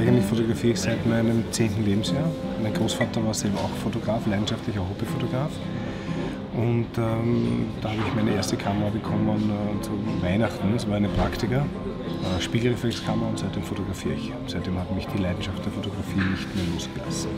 Eigentlich fotografiere ich seit meinem 10. Lebensjahr. Mein Großvater war selber auch Fotograf, leidenschaftlicher Hobbyfotograf. Und da habe ich meine erste Kamera bekommen zu Weihnachten, das war eine Praktika, Spiegelreflexkamera, und seitdem fotografiere ich. Seitdem hat mich die Leidenschaft der Fotografie nicht mehr losgelassen.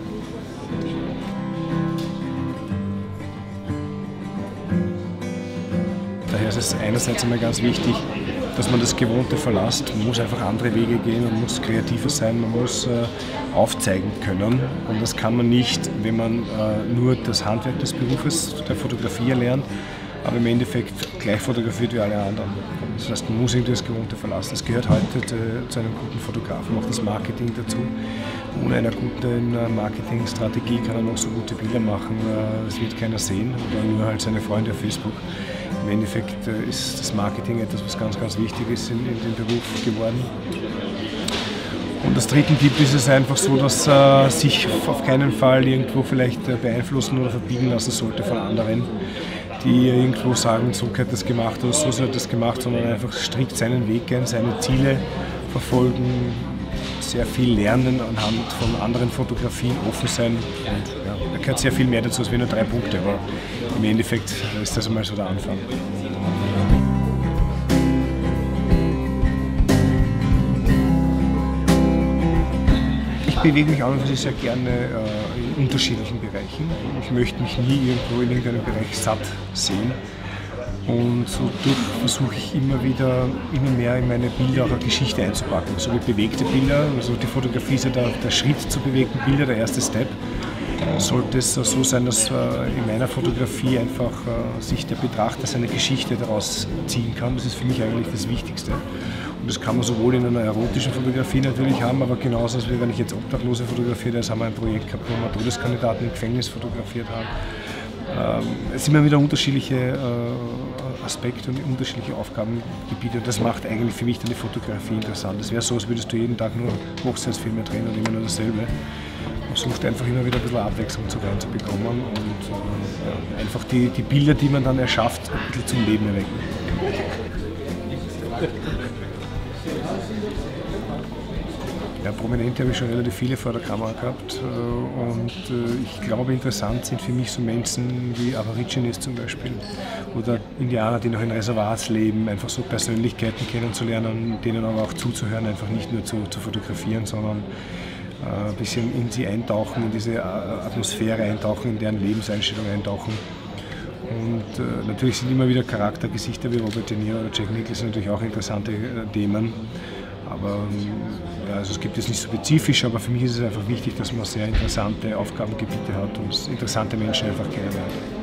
Daher ist es einerseits einmal ganz wichtig, dass man das Gewohnte verlässt. Man muss einfach andere Wege gehen, man muss kreativer sein, man muss aufzeigen können. Und das kann man nicht, wenn man nur das Handwerk des Berufes der Fotografie erlernt, aber im Endeffekt gleich fotografiert wie alle anderen. Das heißt, man muss irgendwie das Gewohnte verlassen. Es gehört heute zu einem guten Fotografen auch das Marketing dazu. Ohne eine gute Marketingstrategie kann er noch so gute Bilder machen, das wird keiner sehen oder nur halt seine Freunde auf Facebook. Im Endeffekt ist das Marketing etwas, was ganz, ganz wichtig ist in dem Beruf geworden. Und als dritten Tipp ist es einfach so, dass sich auf keinen Fall irgendwo vielleicht beeinflussen oder verbiegen lassen sollte von anderen, die irgendwo sagen, so hat das gemacht oder so hat das gemacht, sondern einfach strikt seinen Weg gehen, seine Ziele verfolgen, sehr viel lernen anhand von anderen Fotografien, offen sein. Und ja, da gehört sehr viel mehr dazu als nur 3 Punkte, aber im Endeffekt ist das einmal so der Anfang. Ich bewege mich an und für sich sehr gerne in unterschiedlichen Bereichen. Ich möchte mich nie irgendwo in irgendeinem Bereich satt sehen. Und so versuche ich immer mehr in meine Bilder auch eine Geschichte einzupacken. So wie bewegte Bilder, also die Fotografie ist ja der Schritt zu bewegten Bildern, der erste Step. Sollte es so sein, dass in meiner Fotografie einfach sich der Betrachter seine Geschichte daraus ziehen kann. Das ist für mich eigentlich das Wichtigste. Und das kann man sowohl in einer erotischen Fotografie natürlich haben, aber genauso, als wenn ich jetzt Obdachlose fotografiere, das haben wir ein Projekt gehabt, wo wir Todeskandidaten im Gefängnis fotografiert haben. Es sind immer wieder unterschiedliche Aspekte und unterschiedliche Aufgabengebiete. Und das macht eigentlich für mich dann die Fotografie interessant. Es wäre so, als würdest du jeden Tag nur Hochzeitsfilme drehen und immer nur dasselbe. Man versucht einfach immer wieder ein bisschen Abwechslung reinzubekommen und einfach die Bilder, die man dann erschafft, ein bisschen zum Leben erwecken. Ja, Prominente habe ich schon relativ viele vor der Kamera gehabt und ich glaube, interessant sind für mich so Menschen wie Aborigines zum Beispiel oder Indianer, die noch in Reservats leben, einfach so Persönlichkeiten kennenzulernen, denen aber auch zuzuhören, einfach nicht nur zu fotografieren, sondern ein bisschen in sie eintauchen, in diese Atmosphäre eintauchen, in deren Lebenseinstellung eintauchen. Und natürlich sind immer wieder Charaktergesichter wie Robert De Niro oder Jack Nicholson natürlich auch interessante Themen. Aber ja, also es gibt es nicht so spezifisch, aber für mich ist es einfach wichtig, dass man sehr interessante Aufgabengebiete hat und interessante Menschen einfach kennenlernt.